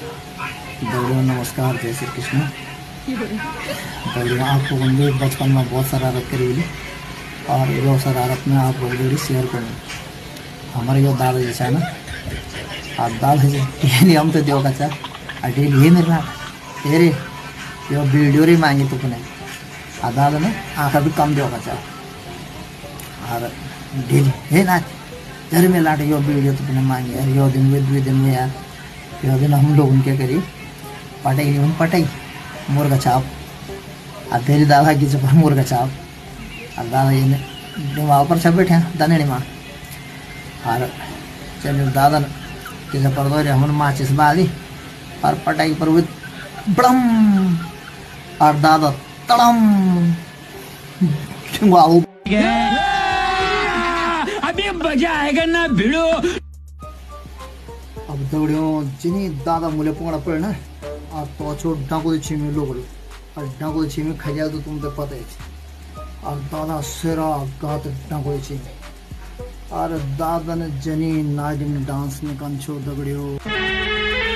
दौड़ियों नमस्कार, जय श्री कृष्ण। दौड़ियों आपको बंदे बचपन में बहुत शरारत करी हुई और यो शरारत में आप लोग जोड़ी शेयर करूँ। हमारे यो दादा जैसा है ना, आप दादा जी हम तो देव का अटेल ये मेरे ना तेरे यो वीडियो री मांगी तो पुणे आ दादा ने आँखा भी कम देव का और डेली हे ना जर में लाटे यो वीडियो तो पुणे मांगी यार, यो दिन में 2 दिन में यार, यो दिन हम लोग उनके करी पटाई नहीं उन पटाई मुर्गा छाप आ तेरी दादा की चुप मुर्गा छाप और दादा ये दिमाग पर सब बैठे दने माँ और चलो दादा किसे पर दो हम माचिस बाली और पटाई पर बड़म और दादा तड़म अभी मजा आएगा ना भिड़ो। अब दौड़ियों जिनी दादा मुले पोंगड़ा पड़े ना और तो छोड़ डाको छिमी लोग और डाको छिमी खजा तो तुम तो पता है और दादा सिरा गात डाको छिमी और दादा ने जनी नागिन डांस में कंचो दगड़ियो।